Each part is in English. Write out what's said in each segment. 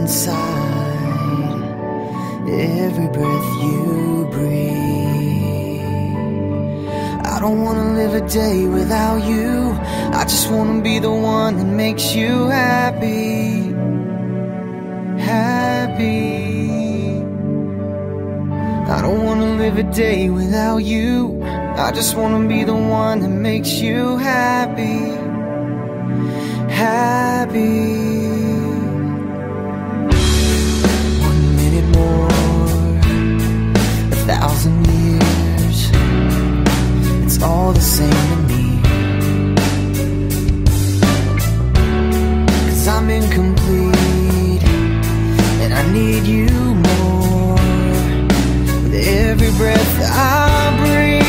inside every breath you breathe. I don't wanna live a day without you. I just wanna be the one that makes you happy. Happy. I don't wanna live a day without you. I just wanna be the one that makes you happy. Happy. 1 minute more, 1,000 years, it's all the same to me. 'Cause I'm incomplete and I need you more with every breath I breathe.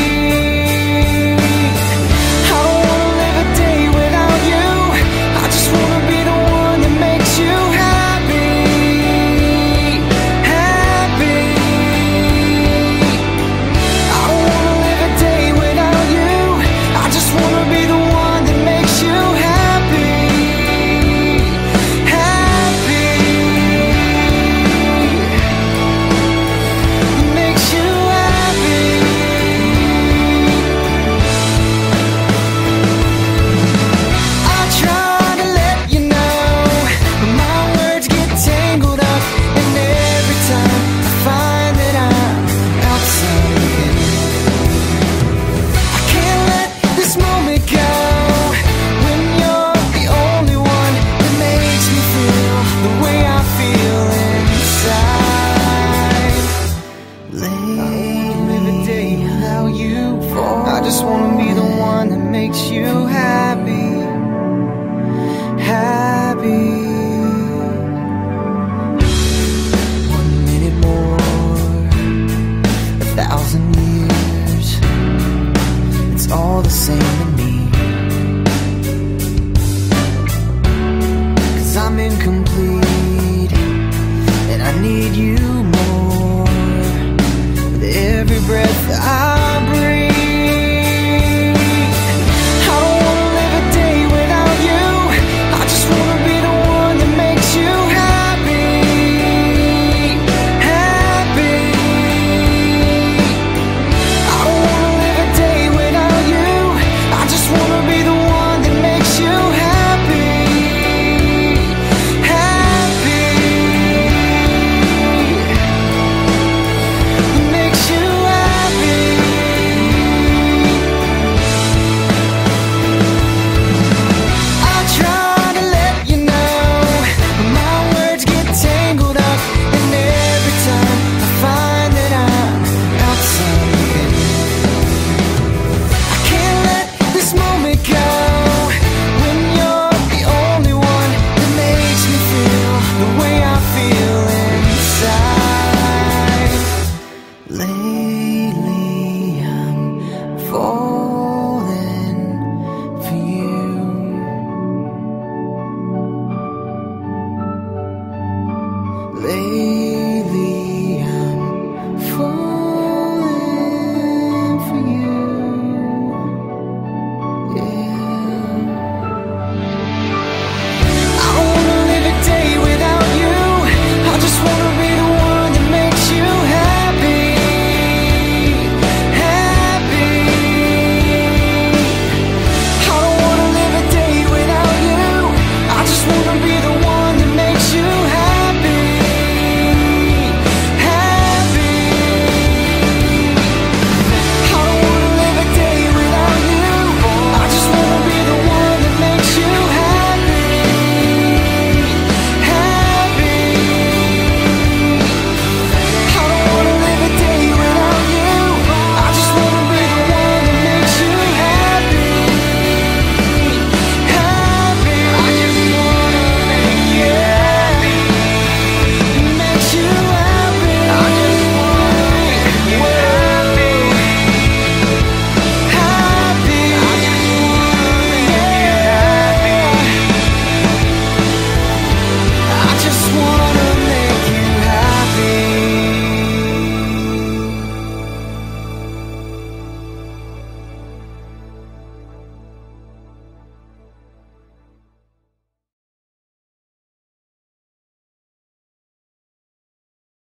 I just wanna be the one that makes you happy. Happy. 1 minute more, 1,000 years, it's all the same to me. 'Cause I'm incomplete and I need you